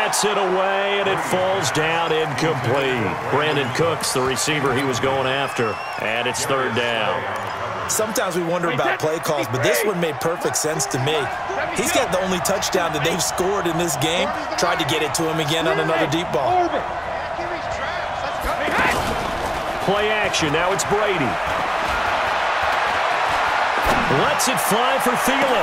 Gets it away, and it falls down incomplete. Brandon Cooks, the receiver he was going after, and it's third down. Sometimes we wonder about play calls, but this one made perfect sense to me. He's got the only touchdown that they've scored in this game. Tried to get it to him again on another deep ball. Play action. Now it's Brady. Lets it fly for Thielen.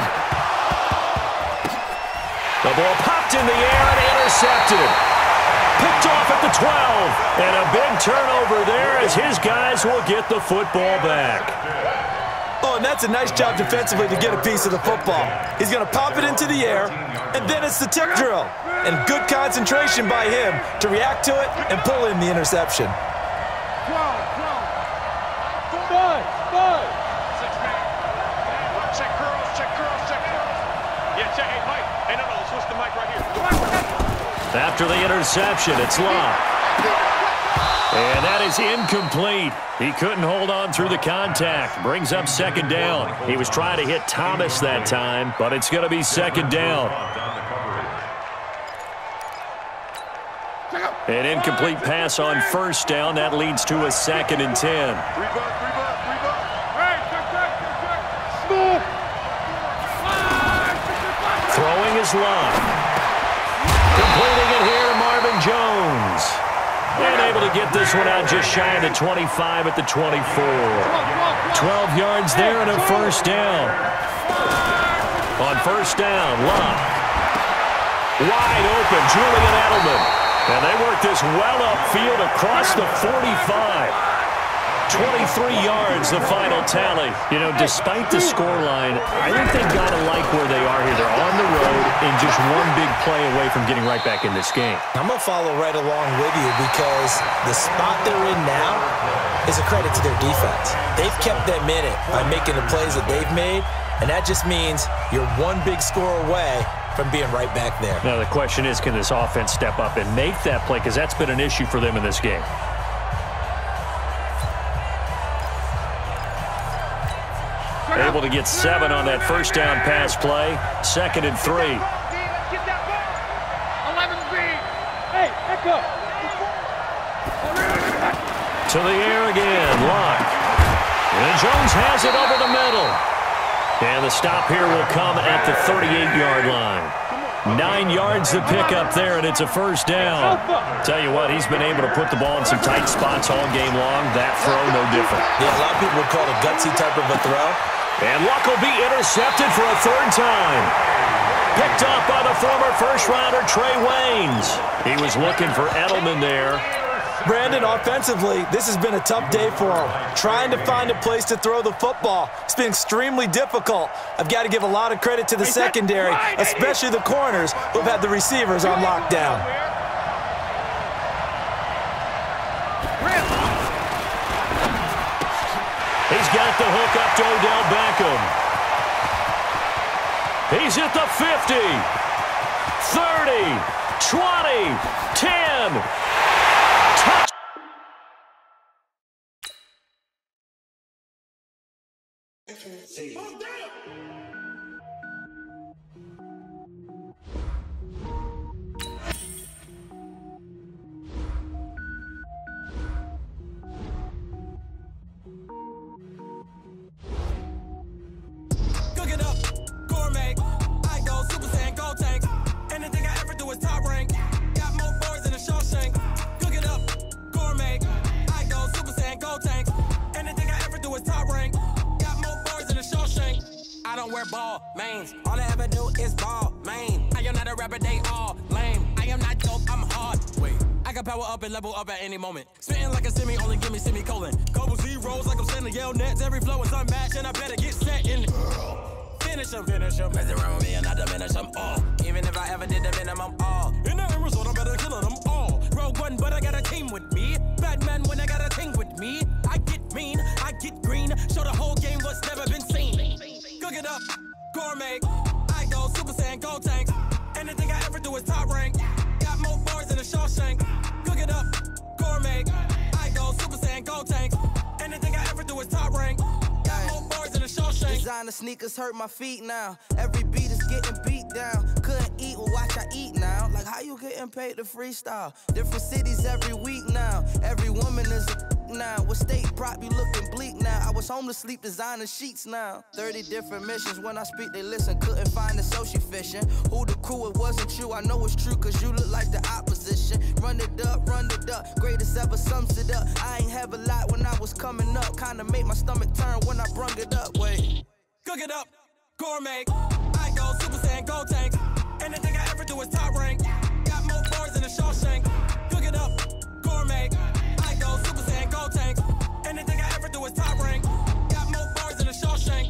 The ball popped in the air and intercepted. Picked off at the 12. And a big turnover there as his guys will get the football back. Oh, and that's a nice job defensively to get a piece of the football. He's going to pop it into the air, and then it's the tip drill. And good concentration by him to react to it and pull in the interception. After the interception, it's Locke. And that is incomplete. He couldn't hold on through the contact. Brings up second down. He was trying to hit Thomas that time, but it's going to be second down. An incomplete pass on first down. That leads to a 2nd and 10. Throwing is Locke. Completing it here, Marvin Jones. And able to get this one out just shy of the 25 at the 24. 12 yards there and a first down. On first down, Locke. Wide open, Julian Edelman. And they work this well upfield across the 45. 23 yards, the final tally. You know, despite the scoreline, I think they've got to like where they are here. They're on the road and just one big play away from getting right back in this game. I'm going to follow right along with you because the spot they're in now is a credit to their defense. They've kept them in it by making the plays that they've made, and that just means you're one big score away from being right back there. Now, the question is, can this offense step up and make that play? Because that's been an issue for them in this game. Able to get 7 on that first down pass play. 2nd and 3. To the air again, Locke. And Jones has it over the middle. And the stop here will come at the 38-yard line. 9 yards to pick up there, and it's a first down. Tell you what, he's been able to put the ball in some tight spots all game long. That throw, no different. Yeah, a lot of people would call it a gutsy type of a throw. And Luck will be intercepted for a 3rd time. Picked up by the former first-rounder Trey Waynes. He was looking for Edelman there. Brandon, offensively, this has been a tough day for him. Trying to find a place to throw the football. It's been extremely difficult. I've got to give a lot of credit to the secondary, especially the corners who've had the receivers on lockdown. He's got the hook up to Odell Beckham. He's at the 50, 30, 20, 10. Touch. Cook it up, gourmet. I go Super Saiyan, go tank. Anything I ever do is top rank. Got more boys than a Shawshank. Cook it up, gourmet. I go Super Saiyan, go tank. Anything I ever do is top rank. Got more boys than a Shawshank. I don't wear ball mains. All I ever do is ball main. I am not a rapper, they all lame. I am not dope, I'm hard. Wait, I can power up and level up at any moment. Spitting like a semi, only give me semicolon. Couple zeros like I'm sending yell nets. Every flow is unmatched, and I better get set in. Finish them. Mess around with me and I diminish them all. Even if I ever did the minimum all. In the end result, I'm better killing them all. Rogue One, but I got a team with me. Batman when I got a team with me. I get mean, I get green. Show the whole game what's never been seen. Cook it up, gourmet. I go Super Saiyan, go tank. Anything I ever do is top rank. Got more boys than a Shawshank. Cook it up, gourmet. I go Super Saiyan, go tank. Anything I ever do is top rank. Got more boys than a Shawshank. Designer sneakers hurt my feet now. Every beat is getting beat down. Couldn't eat well, watch I eat now. Like, how you getting paid to freestyle? Different cities every week now. Every woman is a now. What state prop you looking bleak now? I was home to sleep designing sheets now. 30 different missions. When I speak, they listen. Couldn't find the social fishing. Who the crew? It wasn't you. I know it's true, cause you look like the opposition. Run it up, run it up. Greatest ever sums it up. I ain't have a lot when I was coming up. Kinda made my stomach turn when I brung it up. Wait. Cook it up, gourmet. I go Super Saiyan, go tank. Anything I ever do is top rank. Got more bars than a Shawshank. Cook it up, gourmet. I go Super Saiyan, go tank. Anything I ever do is top rank. Got more bars than a Shawshank.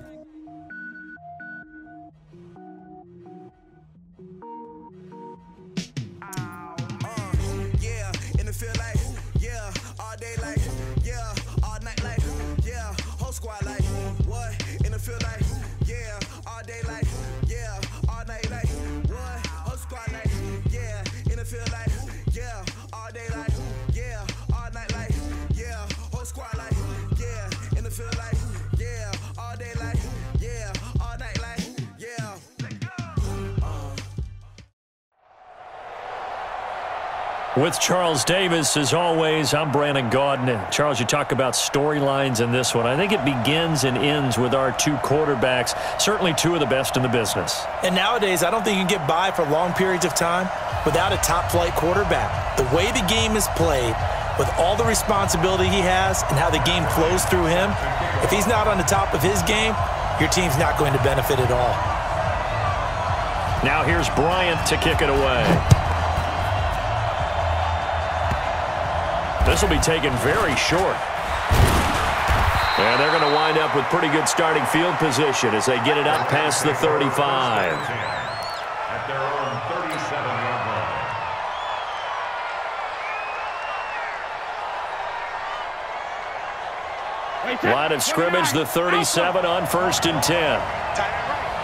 Yeah, in the field like, yeah, all day like, yeah, all night like, yeah, whole squad like, what? In the field like, yeah, all day like, yeah, all night like, what? Whole squad like, yeah, in the field like, yeah, all day like, yeah, all night like, yeah, whole squad like, yeah, in the field like, yeah, all day like, yeah, all night like, yeah. With Charles Davis, as always, I'm Brandon Gaudin. Charles, you talk about storylines in this one. I think it begins and ends with our two quarterbacks, certainly two of the best in the business. And nowadays, I don't think you can get by for long periods of time without a top-flight quarterback. The way the game is played, with all the responsibility he has and how the game flows through him, if he's not on the top of his game, your team's not going to benefit at all. Now here's Bryant to kick it away. This will be taken very short. And they're going to wind up with pretty good starting field position as they get it up past the 35. At their own 37-yard line. Line of scrimmage, the 37 on 1st and 10.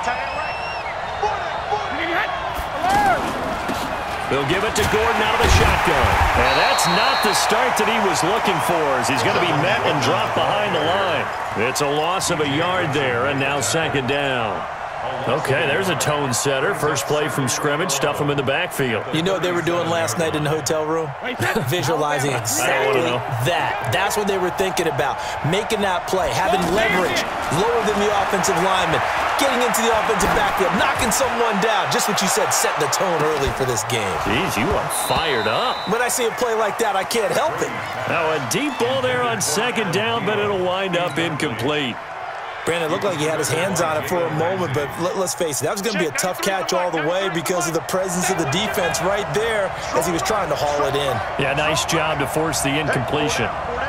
They'll give it to Gordon out of the shotgun. And that's not the start that he was looking for, as he's going to be met and dropped behind the line. It's a loss of a yard there, and now 2nd down. Okay, there's a tone setter. First play from scrimmage, stuff him in the backfield. You know what they were doing last night in the hotel room? Visualizing exactly that. That's what they were thinking about. Making that play, having leverage, lower than the offensive lineman, getting into the offensive backfield, knocking someone down. Just what you said, setting the tone early for this game. Jeez, you are fired up. When I see a play like that, I can't help it. Now a deep ball there on 2nd down, but it'll wind up incomplete. Brandon, it looked like he had his hands on it for a moment, but let's face it, that was going to be a tough catch all the way because of the presence of the defense right there as he was trying to haul it in. Yeah, nice job to force the incompletion.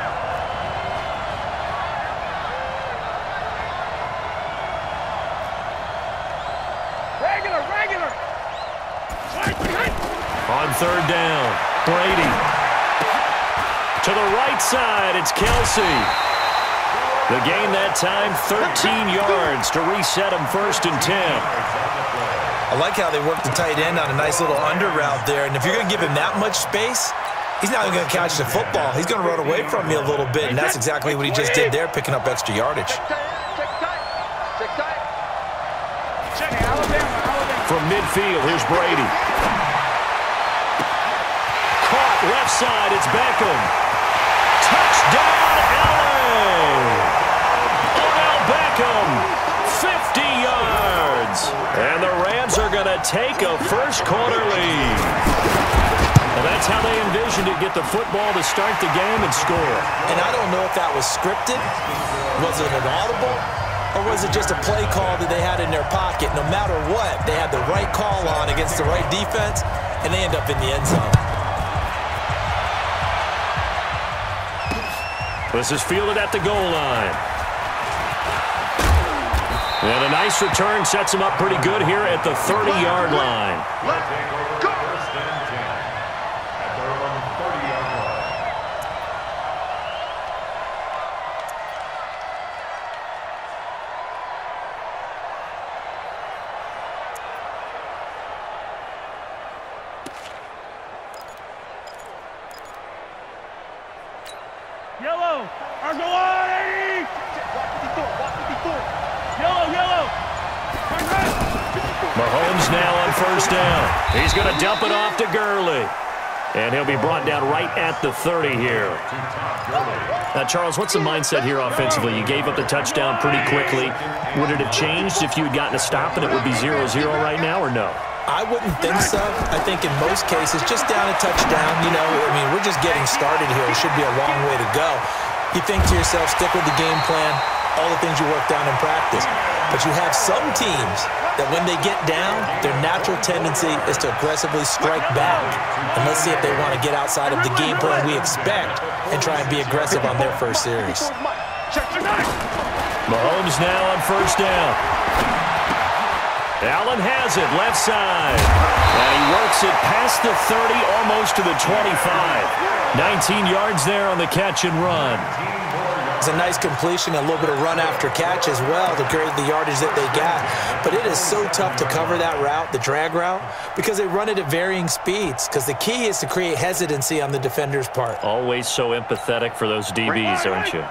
Regular. On 3rd down, Brady. To the right side, it's Kelsey. The gain that time, 13 yards to reset him 1st and 10. I like how they worked the tight end on a nice little under route there. And if you're going to give him that much space, he's not even going to catch the football. He's going to run away from you a little bit, and that's exactly what he just did there, picking up extra yardage. From midfield, here's Brady. Caught left side, it's Beckham. Touchdown, LA! Beckham, 50 yards. And the Rams are going to take a first-quarter lead. Well, that's how they envisioned it, get the football to start the game and score. And I don't know if that was scripted, was it an audible, or was it just a play call that they had in their pocket? No matter what, they had the right call on against the right defense, and they end up in the end zone. This is fielded at the goal line. And a nice return sets him up pretty good here at the 30-yard line. Go! 1st and 10. At their own 30-yard line. Yellow! Argolani! Yellow! Mahomes now on first down. He's going to dump it off to Gurley. And he'll be brought down right at the 30 here. Now, Charles, what's the mindset here offensively? You gave up the touchdown pretty quickly. Would it have changed if you had gotten a stop and it would be 0-0 right now, or no? I wouldn't think so. I think in most cases, just down a touchdown, we're just getting started here. It should be a long way to go. You think to yourself, stick with the game plan, all the things you worked on in practice. But you have some teams that when they get down, their natural tendency is to aggressively strike back. And let's see if they want to get outside of the game plan we expect and try and be aggressive on their first series. Mahomes now on first down. Allen has it, left side. And he works it past the 30, almost to the 25. 19 yards there on the catch and run. It's a nice completion, a little bit of run after catch as well to create the yardage that they got. But it is so tough to cover that route, the drag route, because they run it at varying speeds. Because the key is to create hesitancy on the defender's part. Always so empathetic for those DBs, aren't you?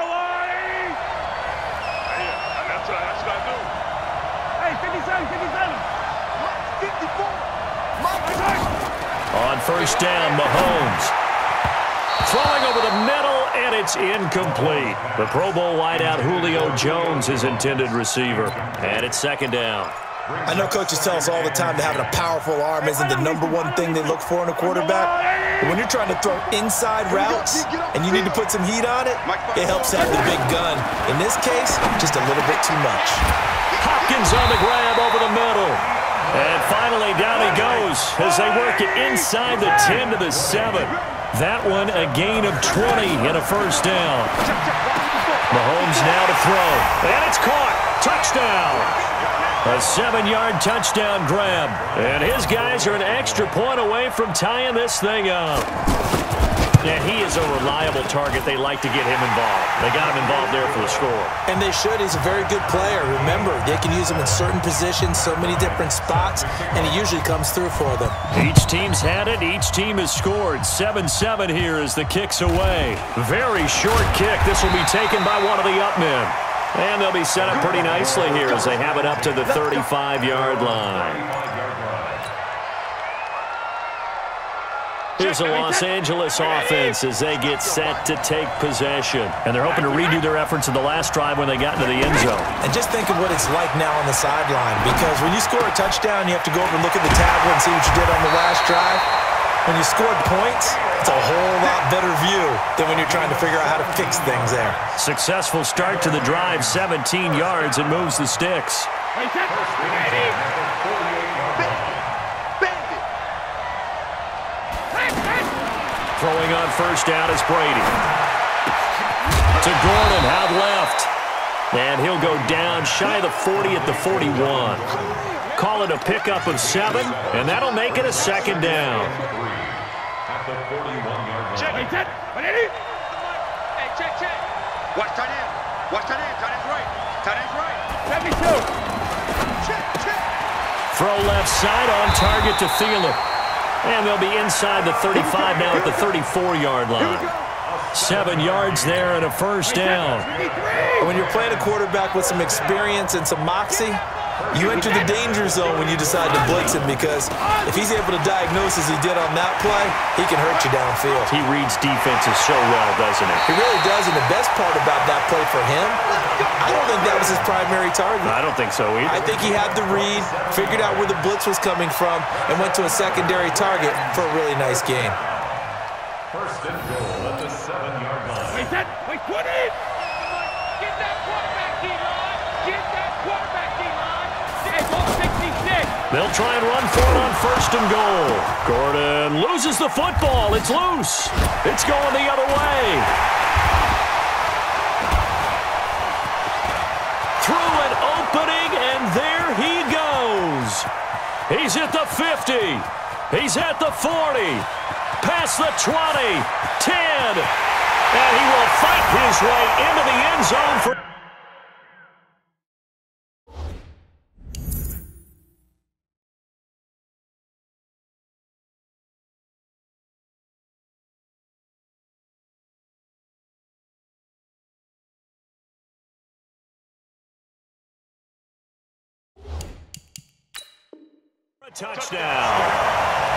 On first down, Mahomes. Throwing over the middle, and it's incomplete. The Pro Bowl wideout Julio Jones, his intended receiver. And it's second down. I know coaches tell us all the time that having a powerful arm isn't the #1 thing they look for in a quarterback. But when you're trying to throw inside routes and you need to put some heat on it, it helps have the big gun. In this case, just a little bit too much. Hopkins on the grab over the middle. And finally, down he goes as they work it inside the 10 to the 7. That one a gain of 20 and a first down. Mahomes now to throw. And it's caught. Touchdown. A 7-yard touchdown grab. And his guys are an extra point away from tying this thing up. And he is a reliable target. They like to get him involved. They got him involved there for the score. And they should. He's a very good player. Remember, they can use him in certain positions, so many different spots, and he usually comes through for them. Each team's had it. Each team has scored. 7-7 here as the kick's away. Very short kick. This will be taken by one of the up men. And they'll be set up pretty nicely here as they have it up to the 35-yard line. Here's the Los Angeles offense as they get set to take possession. And they're hoping to redo their efforts in the last drive when they got into the end zone. And just think of what it's like now on the sideline, because when you score a touchdown, you have to go over and look at the tablet and see what you did on the last drive. When you scored points, it's a whole lot better view than when you're trying to figure out how to fix things there. Successful start to the drive, 17 yards, and moves the sticks. Throwing on first down is Brady. To Gordon, out left. And he'll go down shy of the 40 at the 41. Call it a pickup of 7, and that'll make it a second down. At the 41-yard line. Hey, check. Watch tight end. Watch tight end. Tight end's right. Tight end's right. 72. Check. Throw left side on target to Thielen. And they'll be inside the 35 now at the 34-yard line. 7 yards there and a first down. When you're playing a quarterback with some experience and some moxie, you enter the danger zone when you decide to blitz him, because if he's able to diagnose as he did on that play, he can hurt you downfield. He reads defenses so well, doesn't he? He really does, and the best part about that play for him, I don't think that was his primary target. I don't think so either. I think he had the read, figured out where the blitz was coming from, and went to a secondary target for a really nice gain. First and goal at the 7-yard line. Wait, 20. Get that quarterback, D-line. Get that quarterback, D-line. Hey, ball 66. They'll try and run for it on first and goal. Gordon loses the football. It's loose. It's going the other way. Through an opening, and there he goes. He's at the 50. He's at the 40. Past the 20. 10. And he will fight his way into the end zone for... Touchdown.